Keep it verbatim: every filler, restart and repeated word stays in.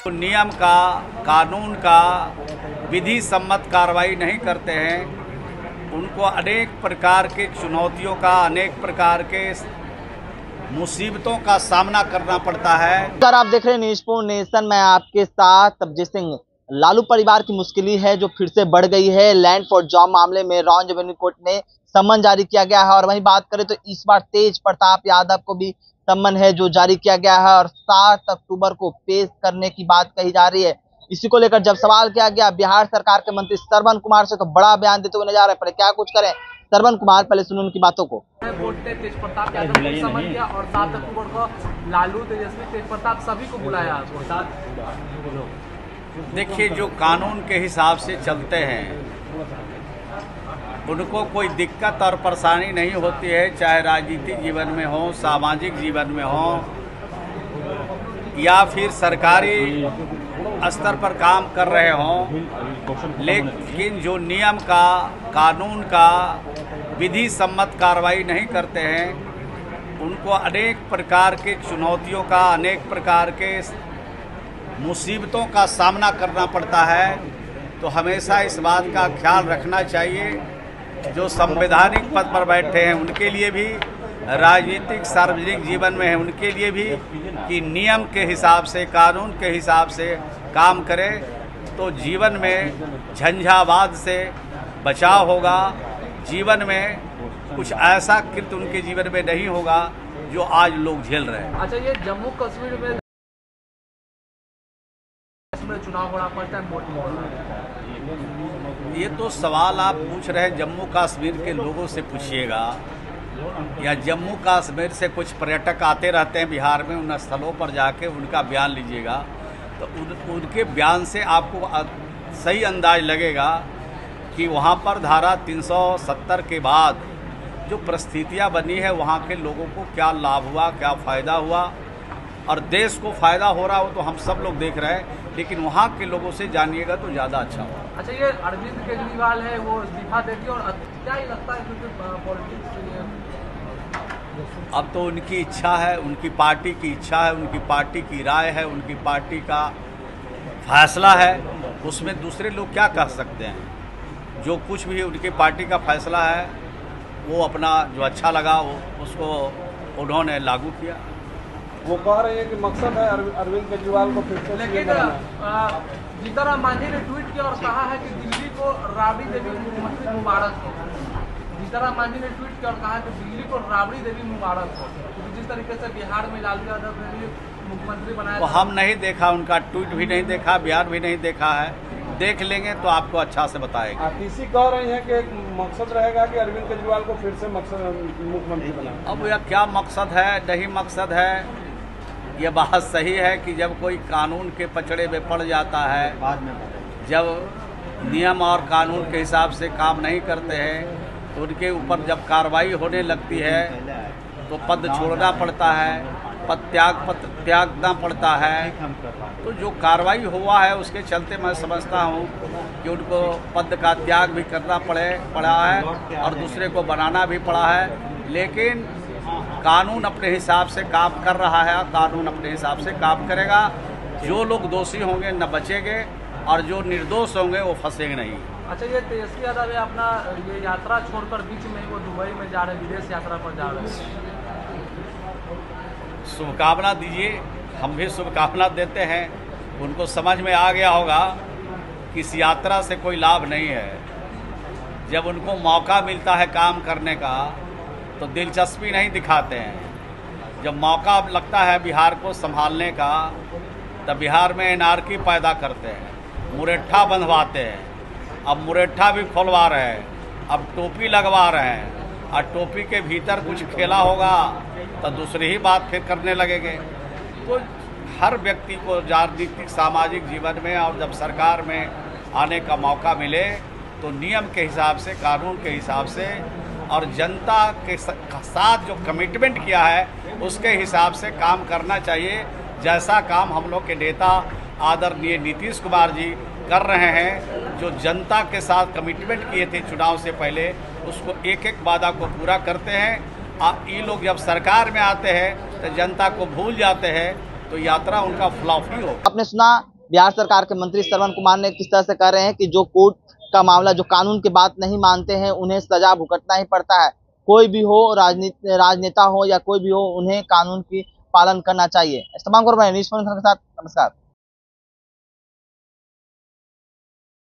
नियम का, कानून का विधि सम्मत कार्रवाई नहीं करते हैं, उनको अनेक प्रकार के चुनौतियों का, अनेक प्रकार के मुसीबतों का सामना करना पड़ता है। सर, आप देख रहे हैं न्यूज़ फोर नेशन में आपके साथ तबजीत सिंह। लालू परिवार की मुश्किल है जो फिर से बढ़ गई है। लैंड फॉर जॉब मामले में रॉन्ज एवेन्यू कोर्ट में सम्मन जारी किया गया है और वहीं बात करें तो इस बार तेज प्रताप यादव को भी सम्मन है जो जारी किया गया है और सात अक्टूबर को पेश करने की बात कही जा रही है। इसी को लेकर जब सवाल किया गया बिहार सरकार के मंत्री श्रवण कुमार से, तो बड़ा बयान देते हुए नजर आ रहे हैं। क्या कुछ करें श्रवण कुमार, पहले सुनो उनकी बातों को। कोर्ट ने तेज प्रताप यादव को समन किया और सात अक्टूबर को लालू, तेजस्वी, तेज प्रताप सभी को बुलाया। देखिए, जो कानून के हिसाब से चलते हैं उनको कोई दिक्कत और परेशानी नहीं होती है, चाहे राजनीतिक जीवन में हो, सामाजिक जीवन में हो या फिर सरकारी स्तर पर काम कर रहे हों। लेकिन जो नियम का, कानून का विधि सम्मत कार्रवाई नहीं करते हैं, उनको अनेक प्रकार के चुनौतियों का, अनेक प्रकार के मुसीबतों का सामना करना पड़ता है। तो हमेशा इस बात का ख्याल रखना चाहिए, जो संवैधानिक पद पर बैठे हैं उनके लिए भी, राजनीतिक सार्वजनिक जीवन में है उनके लिए भी, कि नियम के हिसाब से, कानून के हिसाब से काम करें तो जीवन में झंझावात से बचाव होगा। जीवन में कुछ ऐसा कृत्य उनके जीवन में नहीं होगा जो आज लोग झेल रहे हैं। अच्छा, ये जम्मू कश्मीर में चुनाव हो रहा पड़ता है, ये तो सवाल आप पूछ रहे हैं जम्मू कश्मीर के लोगों से पूछिएगा, या जम्मू कश्मीर से कुछ पर्यटक आते रहते हैं बिहार में, उन स्थलों पर जाके उनका बयान लीजिएगा तो उन, उनके बयान से आपको सही अंदाज लगेगा कि वहाँ पर धारा तीन सौ सत्तर के बाद जो परिस्थितियाँ बनी है वहाँ के लोगों को क्या लाभ हुआ, क्या फ़ायदा हुआ, और देश को फ़ायदा हो रहा हो तो हम सब लोग देख रहे हैं, लेकिन वहाँ के लोगों से जानिएगा तो ज़्यादा अच्छा होगा। अच्छा, ये अरविंद केजरीवाल है वो इस्तीफा देती और क्या ही लगता है क्योंकि पॉलिटिक्स अब तो उनकी इच्छा है, उनकी पार्टी की इच्छा है, उनकी पार्टी की राय है, उनकी पार्टी का फैसला है, उसमें दूसरे लोग क्या कह सकते हैं। जो कुछ भी उनकी पार्टी का फैसला है वो अपना जो अच्छा लगा वो उसको उन्होंने लागू किया। वो कह रहे हैं कि मकसद है अरविंद केजरीवाल को फिर से, लेकिन जीतन मांझी ने ट्वीट किया और कहा है कि दिल्ली को राबड़ी देवी मुख्यमंत्री मुबारक हो। जीतन मांझी ने ट्वीट किया और कहा कि दिल्ली को राबड़ी देवी मुबारक हो, क्योंकि जिस तरीके से बिहार में लालू यादव ने भी मुख्यमंत्री बनाया। तो हम नहीं देखा, उनका ट्वीट भी नहीं देखा, बयान भी नहीं देखा है, देख लेंगे तो आपको अच्छा से बताएंगे। आरटीसी कह रही है कि मकसद रहेगा कि अरविंद केजरीवाल को फिर से मुख्यमंत्री बनाए। अब यह क्या मकसद है, नहीं मकसद है, ये बात सही है कि जब कोई कानून के पचड़े में पड़ जाता है, जब नियम और कानून के हिसाब से काम नहीं करते हैं तो उनके ऊपर जब कार्रवाई होने लगती है तो पद छोड़ना पड़ता है, पद त्याग पद त्यागना पड़ता है। तो जो कार्रवाई हुआ है उसके चलते मैं समझता हूँ कि उनको पद का त्याग भी करना पड़े पड़ा है और दूसरे को बनाना भी पड़ा है। लेकिन कानून अपने हिसाब से काम कर रहा है, कानून अपने हिसाब से काम करेगा। जो लोग दोषी होंगे न बचेंगे और जो निर्दोष होंगे वो फंसेंगे नहीं। अच्छा, ये तेजस्वी यादव है अपना ये यात्रा छोड़कर बीच में वो दुबई में जा रहे हैं, विदेश यात्रा पर जा रहे हैं। शुभकामना दीजिए, हम भी शुभकामना देते हैं। उनको समझ में आ गया होगा कि इस यात्रा से कोई लाभ नहीं है। जब उनको मौका मिलता है काम करने का तो दिलचस्पी नहीं दिखाते हैं। जब मौका लगता है बिहार को संभालने का तब बिहार में एनार्की पैदा करते हैं, मुरेठा बंधवाते हैं। अब मुरेठा भी खोलवा रहे हैं, अब टोपी लगवा रहे हैं, और टोपी के भीतर कुछ खेला होगा तो दूसरी ही बात फिर करने लगेंगे। तो हर व्यक्ति को राजनीतिक सामाजिक जीवन में और जब सरकार में आने का मौका मिले तो नियम के हिसाब से, कानून के हिसाब से और जनता के साथ जो कमिटमेंट किया है उसके हिसाब से काम करना चाहिए। जैसा काम हम लोग के नेता आदरणीय नीतीश कुमार जी कर रहे हैं, जो जनता के साथ कमिटमेंट किए थे चुनाव से पहले, उसको एक एक वादा को पूरा करते हैं। अब ये लोग जब सरकार में आते हैं तो जनता को भूल जाते हैं, तो यात्रा उनका फ्लॉप ही हो। आपने सुना बिहार सरकार के मंत्री श्रवण कुमार ने किस तरह से कह रहे हैं कि जो कोर्ट का मामला, जो कानून की बात नहीं मानते हैं, उन्हें सजा भुगतना ही पड़ता है। कोई भी हो, राजनीति राजनेता हो या कोई भी हो, उन्हें कानून की पालन करना चाहिए। इस तमाम खबर न्यूज़ के साथ नमस्कार।